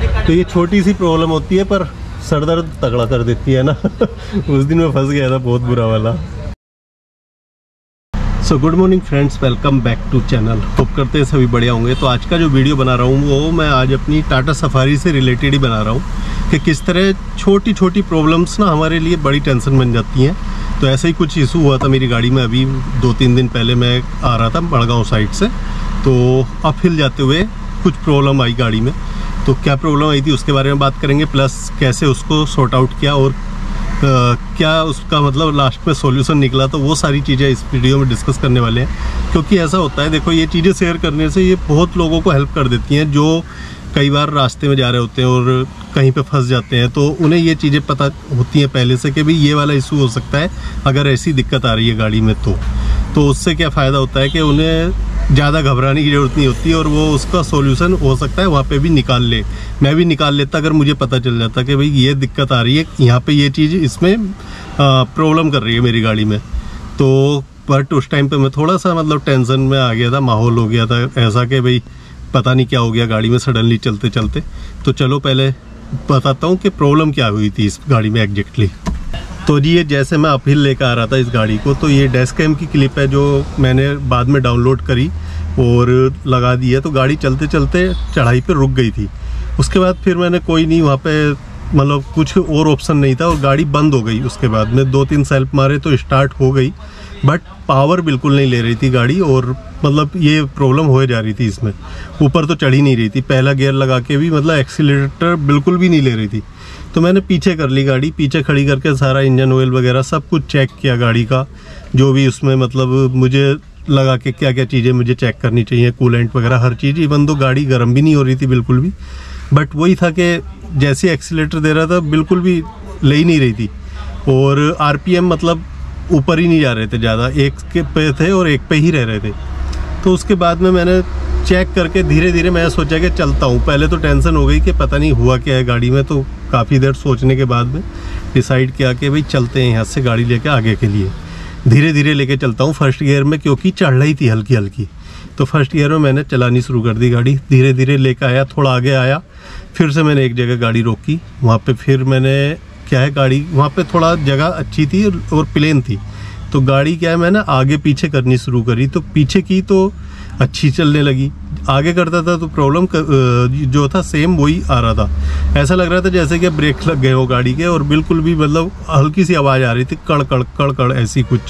तो ये छोटी सी प्रॉब्लम होती है पर सर दर्द तगड़ा कर देती है ना। उस दिन मैं फंस गया था बहुत बुरा वाला। So good morning friends, welcome back to channel. Hope करते हैं सभी बढ़िया होंगे। तो आज का जो वीडियो बना रहा हूँ वो मैं आज अपनी टाटा सफारी से रिलेटेड ही बना रहा हूँ कि किस तरह छोटी छोटी प्रॉब्लम्स ना हमारे लिए बड़ी टेंशन बन जाती हैं। तो ऐसा ही कुछ इशू हुआ था मेरी गाड़ी में अभी 2-3 दिन पहले। मैं आ रहा था बड़गांव साइड से, तो अपहिल जाते हुए कुछ प्रॉब्लम आई गाड़ी में। तो क्या प्रॉब्लम आई थी उसके बारे में बात करेंगे, प्लस कैसे उसको सॉर्ट आउट किया और क्या उसका मतलब लास्ट में सॉल्यूशन निकला। तो वो सारी चीज़ें इस वीडियो में डिस्कस करने वाले हैं। क्योंकि ऐसा होता है, देखो ये चीज़ें शेयर करने से ये बहुत लोगों को हेल्प कर देती हैं जो कई बार रास्ते में जा रहे होते हैं और कहीं पे फंस जाते हैं। तो उन्हें ये चीज़ें पता होती हैं पहले से कि भाई ये वाला इशू हो सकता है अगर ऐसी दिक्कत आ रही है गाड़ी में। तो उससे क्या फ़ायदा होता है कि उन्हें ज़्यादा घबराने की ज़रूरत नहीं होती और वो उसका सॉल्यूशन हो सकता है वहाँ पे भी निकाल ले। मैं भी निकाल लेता अगर मुझे पता चल जाता कि भाई ये दिक्कत आ रही है, यहाँ पे ये चीज़ इसमें प्रॉब्लम कर रही है मेरी गाड़ी में। तो बट उस टाइम पे मैं थोड़ा सा मतलब टेंशन में आ गया था, माहौल हो गया था ऐसा कि भाई पता नहीं क्या हो गया गाड़ी में सडनली चलते चलते। तो चलो पहले बताता हूँ कि प्रॉब्लम क्या हुई थी इस गाड़ी में एग्जैक्टली। तो जी ये जैसे मैं अपहिल लेकर आ रहा था इस गाड़ी को, तो ये डैश कैम की क्लिप है जो मैंने बाद में डाउनलोड करी और लगा दी है। तो गाड़ी चलते चलते चढ़ाई पे रुक गई थी। उसके बाद फिर मैंने कोई नहीं वहाँ पे मतलब कुछ और ऑप्शन नहीं था और गाड़ी बंद हो गई। उसके बाद में 2-3 सेल्फ मारे तो स्टार्ट हो गई, बट पावर बिल्कुल नहीं ले रही थी गाड़ी और मतलब ये प्रॉब्लम हो जा रही थी इसमें। ऊपर तो चढ़ ही नहीं रही थी, पहला गियर लगा के भी मतलब एक्सीलरेटर बिल्कुल भी नहीं ले रही थी। तो मैंने पीछे कर ली गाड़ी, पीछे खड़ी करके सारा इंजन ऑयल वगैरह सब कुछ चेक किया गाड़ी का, जो भी उसमें मतलब मुझे लगा कि क्या क्या चीज़ें मुझे चेक करनी चाहिए, कूलेंट वगैरह हर चीज़। इवन तो गाड़ी गर्म भी नहीं हो रही थी बिल्कुल भी, बट वही था कि जैसे एक्सीलरेटर दे रहा था बिल्कुल भी ले ही नहीं रही थी और आरपीएम मतलब ऊपर ही नहीं जा रहे थे ज़्यादा, एक के पे थे और एक पे ही रह रहे थे। तो उसके बाद में मैंने चेक करके धीरे धीरे मैं सोचा कि चलता हूँ। पहले तो टेंशन हो गई कि पता नहीं हुआ क्या है गाड़ी में, तो काफ़ी देर सोचने के बाद में डिसाइड किया कि भाई चलते हैं यहाँ से गाड़ी लेके आगे के लिए। धीरे धीरे लेके चलता हूँ फर्स्ट गियर में, क्योंकि चढ़ रही थी हल्की हल्की। तो फर्स्ट गियर में मैंने चलानी शुरू कर दी गाड़ी, धीरे धीरे लेकर आया, थोड़ा आगे आया, फिर से मैंने एक जगह गाड़ी रोकी। वहाँ पे फिर मैंने क्या है गाड़ी वहाँ पे थोड़ा जगह अच्छी थी और प्लेन थी, तो गाड़ी क्या है मैंने आगे पीछे करनी शुरू करी। तो पीछे की तो अच्छी चलने लगी, आगे करता था तो प्रॉब्लम जो था सेम वही आ रहा था। ऐसा लग रहा था जैसे कि ब्रेक लग गए हो गाड़ी के और बिल्कुल भी मतलब हल्की सी आवाज़ आ रही थी, कड़ कड़ कड़ कड़ ऐसी कुछ।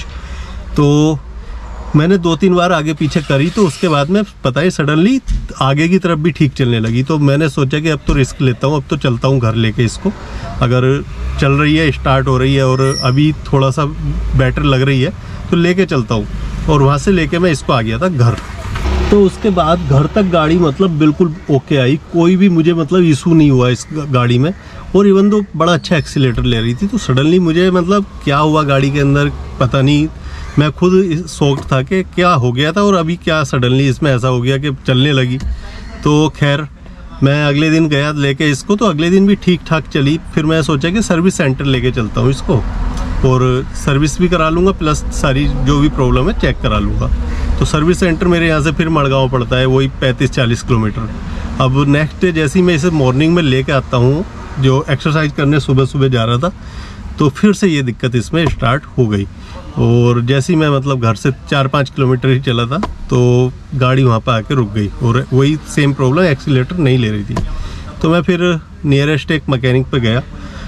तो मैंने 2-3 बार आगे पीछे करी, तो उसके बाद में पता है सडनली आगे की तरफ भी ठीक चलने लगी। तो मैंने सोचा कि अब तो रिस्क लेता हूँ, अब तो चलता हूँ घर लेके इसको। अगर चल रही है, स्टार्ट हो रही है और अभी थोड़ा सा बेटर लग रही है तो लेके चलता हूँ। और वहाँ से लेके मैं इसको आ गया था घर। तो उसके बाद घर तक गाड़ी मतलब बिल्कुल ओके आई, कोई भी मुझे मतलब इशू नहीं हुआ इस गाड़ी में। और इवन तो बड़ा अच्छा एक्सीलेटर ले रही थी। तो सडनली मुझे मतलब क्या हुआ गाड़ी के अंदर पता नहीं, मैं खुद शॉक था कि क्या हो गया था और अभी क्या सडनली इसमें ऐसा हो गया कि चलने लगी। तो खैर मैं अगले दिन गया लेके इसको, तो अगले दिन भी ठीक ठाक चली। फिर मैं सोचा कि सर्विस सेंटर लेके चलता हूँ इसको और सर्विस भी करा लूँगा, प्लस सारी जो भी प्रॉब्लम है चेक करा लूँगा। तो सर्विस सेंटर मेरे यहाँ से फिर मड़गांव पड़ता है, वही 35-40 किलोमीटर। अब नेक्स्ट डे जैसे ही मैं इसे मॉर्निंग में लेके आता हूँ, जो एक्सरसाइज करने सुबह सुबह जा रहा था, तो फिर से ये दिक्कत इसमें स्टार्ट हो गई। और जैसे ही मैं मतलब घर से 4-5 किलोमीटर ही चला था तो गाड़ी वहाँ पर आके रुक गई और वही सेम प्रॉब्लम, एक्सीलेटर नहीं ले रही थी। तो मैं फिर नियरेस्ट एक मैकेनिक पे गया,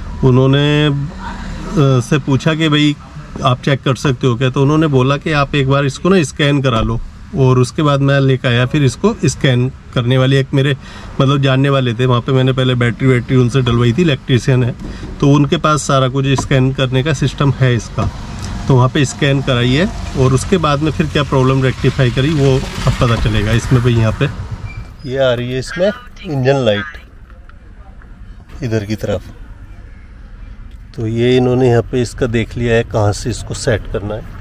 उन्होंने से पूछा कि भाई आप चेक कर सकते हो क्या। तो उन्होंने बोला कि आप एक बार इसको ना स्कैन करा लो। और उसके बाद मैं लेकर आया फिर इसको स्कैन करने वाली एक मेरे मतलब जानने वाले थे वहाँ पे, मैंने पहले बैटरी उनसे डलवाई थी, इलेक्ट्रीशियन है, तो उनके पास सारा कुछ स्कैन करने का सिस्टम है इसका। तो वहाँ पे स्कैन कराई है और उसके बाद में फिर क्या प्रॉब्लम रेक्टिफाई करी वो अब पता चलेगा। इसमें भाई यहाँ पे ये आ रही है इसमें इंजन लाइट इधर की तरफ, तो ये इन्होंने यहाँ पे इसका देख लिया है कहाँ से इसको सेट करना है।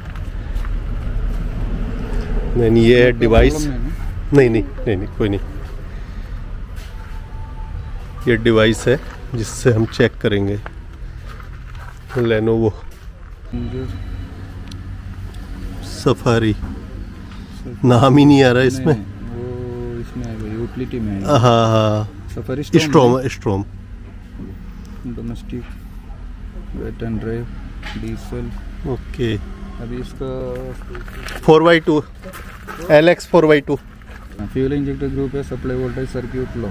नहीं ये है डिवाइस, नहीं कोई नहीं, ये डिवाइस है जिससे हम चेक करेंगे। लेनोवो सफारी नाम ही नहीं आ रहा इसमें, वो इसमें यूटिलिटी में। हाँ Safari Storme domestic wet and drive diesel. Okay, अभी इसका 4x2 LX 4x2 fuel injector group है, supply voltage circuit low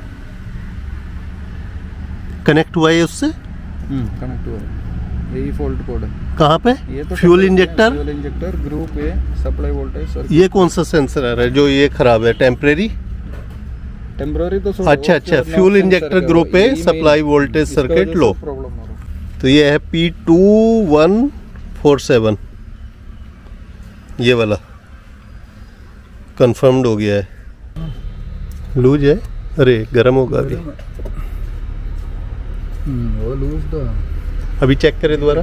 connect हुआ है उससे। कनेक्ट हुआ है, यही फॉल्ट कोड है। कहाँ पे? ये तो फ्यूल इंजेक्टर ग्रुप है, सप्लाई वोल्टेज सर्किट। ये कौन सा सेंसर आ रहा है जो ये खराब है? टेम्परेरी तो अच्छा, फ्यूल इंजेक्टर ग्रुप है, सप्लाई वोल्टेज सर्किट लो। तो ये है P2147, ये वाला कंफर्म्ड हो गया है। लूज है, अरे गर्म होगा अभी। वो लूज था, अभी चेक करें दोबारा।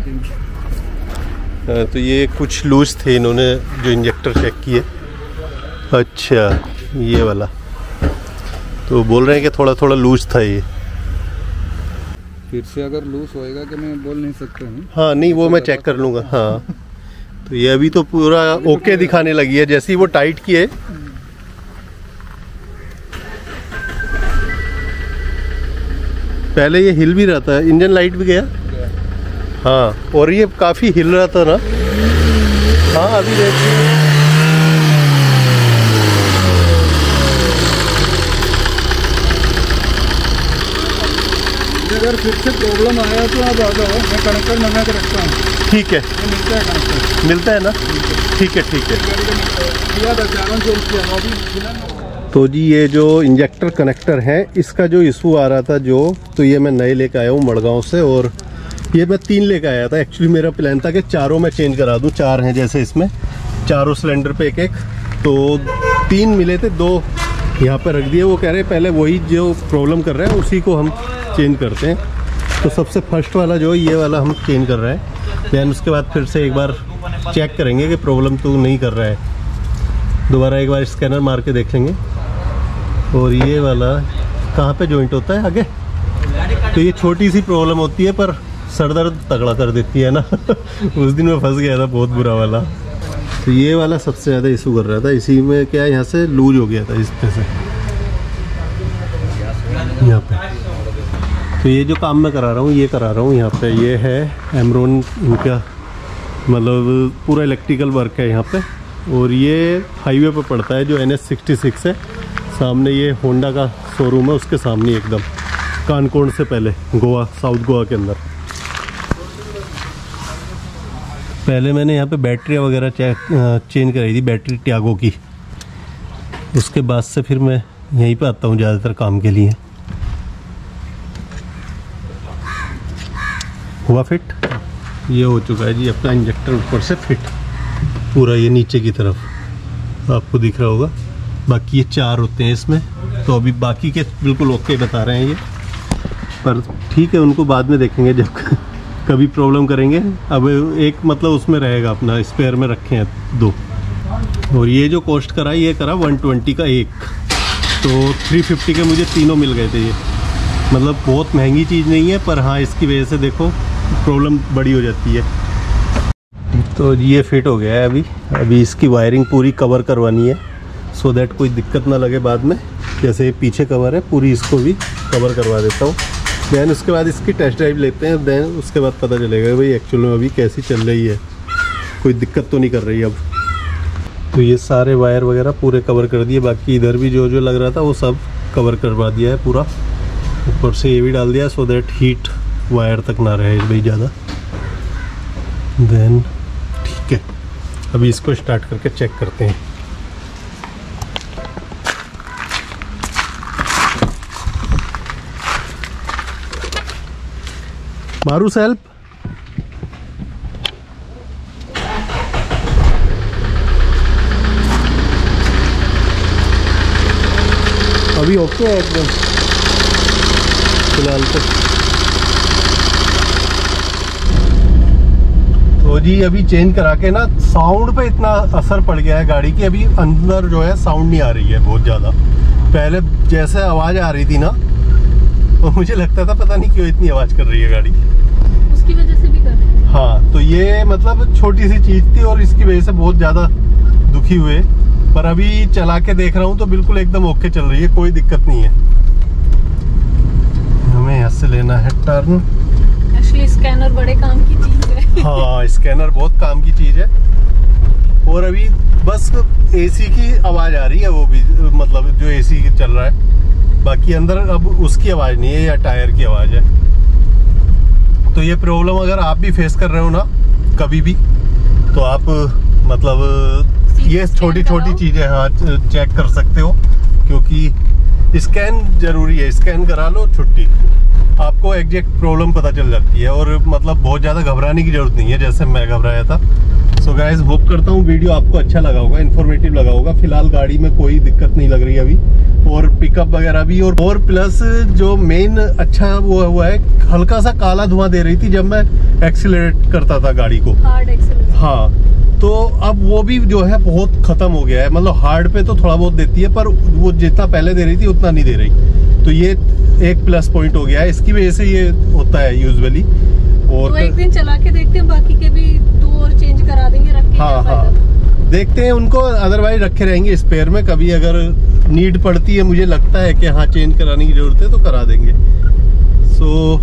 तो ये कुछ लूज थे, इन्होंने जो इंजेक्टर चेक किए। अच्छा, ये वाला तो बोल रहे हैं कि थोड़ा थोड़ा लूज था ये। फिर से अगर लूज होएगा कि मैं बोल नहीं सकता हूँ। हाँ नहीं, वो मैं चेक कर लूँगा। हाँ, तो ये अभी तो पूरा ओके दिखाने लगी है, जैसे ही वो टाइट किए। पहले ये हिल भी रहा था, इंजन लाइट भी गया। हाँ, और ये काफ़ी हिल रहा था ना। हाँ, अभी देखिए अगर फिर से प्रॉब्लम आया तो आप आ जाओ, मैं कनेक्टर मंगा के रखता हूँ। ठीक है, मिलता है कनेक्टर, मिलता है ना। ठीक है ठीक है। तो जी ये जो इंजेक्टर कनेक्टर है, इसका जो इशू आ रहा था तो ये मैं नए लेके आया हूँ मड़गांव से। और ये मैं 3 लेके आया था। एक्चुअली मेरा प्लान था कि चारों मैं चेंज करा दूँ। 4 हैं जैसे इसमें, चारों सिलेंडर पे एक एक। तो 3 मिले थे, 2 यहाँ पे रख दिए। वो कह रहे पहले वही जो प्रॉब्लम कर रहे हैं उसी को हम चेंज करते हैं। तो सबसे फर्स्ट वाला जो ये वाला हम चेंज कर रहे हैं। दैन उसके बाद फिर से एक बार चेक करेंगे कि प्रॉब्लम तो नहीं कर रहा है। दोबारा एक बार स्कैनर मार के देख लेंगे। और ये वाला कहाँ पे जॉइंट होता है आगे। तो ये छोटी सी प्रॉब्लम होती है पर सर दर्द तगड़ा कर देती है ना। उस दिन मैं फंस गया था बहुत बुरा वाला। तो ये वाला सबसे ज़्यादा इशू कर रहा था। इसी में क्या यहाँ से लूज हो गया था इस तरह से, यहाँ पे। तो ये जो काम मैं करा रहा हूँ ये करा रहा हूँ यहाँ पे। ये है एमरॉन, इनका मतलब पूरा इलेक्ट्रिकल वर्क है यहाँ पे। और ये हाईवे पे पड़ता है जो NH66 है। सामने ये होंडा का शोरूम है, उसके सामने एकदम कानकोण से पहले, गोवा, साउथ गोवा के अंदर। पहले मैंने यहाँ पे बैटरी वगैरह चेंज कराई थी, बैटरी टियागो की। उसके बाद से फिर मैं यहीं पे आता हूँ ज़्यादातर काम के लिए। हुआ फिट? ये हो चुका है जी अपना इंजेक्टर ऊपर से फिट पूरा, ये नीचे की तरफ आपको दिख रहा होगा। बाकी ये 4 होते हैं इसमें। तो अभी बाकी के बिल्कुल ओके बता रहे हैं ये, पर ठीक है, उनको बाद में देखेंगे जब कभी प्रॉब्लम करेंगे। अब एक मतलब उसमें रहेगा, अपना स्पेयर में रखे हैं 2। और ये जो कॉस्ट करा ये करा 120 का एक। तो 350 के मुझे तीनों मिल गए थे ये। मतलब बहुत महंगी चीज़ नहीं है, पर हाँ इसकी वजह से देखो प्रॉब्लम बड़ी हो जाती है। तो ये फिट हो गया है। अभी इसकी वायरिंग पूरी कवर करवानी है, सो दैट कोई दिक्कत ना लगे बाद में। जैसे पीछे कवर है, पूरी इसको भी कवर करवा देता हूँ। दैन उसके बाद इसकी टेस्ट ड्राइव लेते हैं। दैन उसके बाद पता चलेगा भाई एक्चुअल में अभी कैसी चल रही है, कोई दिक्कत तो नहीं कर रही अब। तो ये सारे वायर वगैरह पूरे कवर कर दिए। बाकी इधर भी जो जो लग रहा था वो सब कवर करवा दिया है पूरा। ऊपर से ये भी डाल दिया सो दैट हीट वायर तक ना रहे भाई ज़्यादा। देन ठीक है, अभी इसको स्टार्ट करके चेक करते हैं। मारू सेल्फ। अभी ओके है एकदम फिलहाल तो जी अभी चेंज करा के ना साउंड पे इतना असर पड़ गया है गाड़ी की। अभी अंदर जो है साउंड नहीं आ रही है बहुत ज़्यादा। पहले जैसे आवाज़ आ रही थी ना तो मुझे लगता था पता नहीं क्यों इतनी आवाज़ कर रही है गाड़ी, उसकी वजह से भी कर रही है। हाँ, तो ये मतलब छोटी सी चीज़ थी और इसकी वजह से बहुत ज़्यादा दुखी हुए। पर अभी चला के देख रहा हूँ तो बिल्कुल एकदम ओके चल रही है, कोई दिक्कत नहीं है। लेना है टर्न। एक्चुअली स्कैनर बड़े काम की चीज है। हाँ, स्कैनर बहुत काम की चीज है। और अभी बस एसी की आवाज आ रही है, वो भी मतलब जो एसी चल रहा है, बाकी अंदर अब उसकी आवाज नहीं है या टायर की आवाज है। तो ये प्रॉब्लम अगर आप भी फेस कर रहे हो ना कभी भी, तो आप मतलब ये छोटी छोटी चीजें हाँ चेक कर सकते हो, क्योंकि स्कैन जरूरी है। स्कैन करा लो, छुट्टी, आपको एग्जैक्ट प्रॉब्लम पता चल जाती है। और मतलब बहुत ज़्यादा घबराने की जरूरत नहीं है जैसे मैं घबराया था। सो गाइस, होप करता हूँ वीडियो आपको अच्छा लगा होगा, इन्फॉर्मेटिव लगा होगा। फिलहाल गाड़ी में कोई दिक्कत नहीं लग रही अभी, और पिकअप वगैरह भी। और प्लस जो मेन अच्छा वो हुआ है, हल्का सा काला धुआं दे रही थी जब मैं एक्सीलरेट करता था गाड़ी को। Hard accelerate. हाँ, तो अब वो भी जो है बहुत खत्म हो गया है। मतलब हार्ड पे तो थोड़ा बहुत देती है, पर वो जितना पहले दे रही थी उतना नहीं दे रही। तो ये एक प्लस पॉइंट हो गया है, इसकी वजह से ये होता है यूजुअली। और तो एक दिन चला के देखते हैं, बाकी के भी 2 और चेंज करा देंगे, रख के। हाँ हाँ, देखते हैं उनको, अदरवाइज रखे रहेंगे स्पेयर में। कभी अगर नीड पड़ती है, मुझे लगता है कि हाँ चेंज कराने की जरूरत है, तो करा देंगे। सो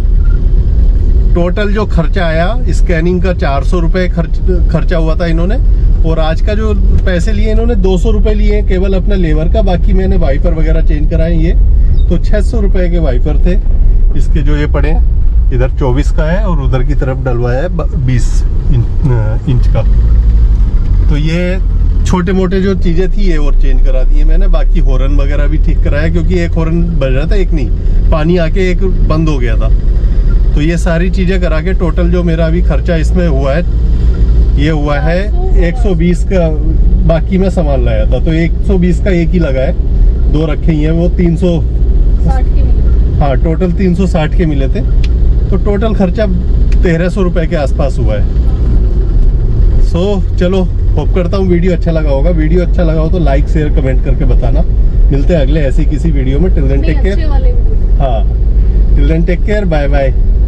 टोटल जो खर्चा आया स्कैनिंग का 400 रुपये खर्चा हुआ था इन्होंने। और आज का जो पैसे लिए इन्होंने 200 रुपये लिए हैं केवल अपना लेबर का। बाकी मैंने वाइपर वगैरह चेंज कराए ये, तो 600 रुपये के वाइपर थे इसके जो ये पड़े हैं। इधर 24 का है और उधर की तरफ डलवाया है 20 इंच का। तो ये छोटे मोटे जो चीज़ें थी ये और चेंज करा दी है मैंने। बाकी हॉर्न वगैरह भी ठीक कराया, क्योंकि एक हॉर्न बज रहा था, एक नहीं, पानी आके एक बंद हो गया था। तो ये सारी चीज़ें करा के टोटल जो मेरा अभी खर्चा इसमें हुआ है, ये हुआ है 120 का। बाकी मैं सामान लाया था, तो 120 का एक ही लगा है, 2 रखे ही हैं, वो 360 के मिले। हाँ, टोटल 360 के मिले थे। तो टोटल खर्चा 1300 रुपये के आसपास हुआ है। सो चलो, होप करता हूँ वीडियो अच्छा लगा होगा। वीडियो अच्छा लगा हो तो लाइक शेयर कमेंट करके बताना। मिलते हैं अगले ऐसी किसी वीडियो में। Till then take care. अच्छे वाले वीडियो। हाँ, till then take care, bye bye.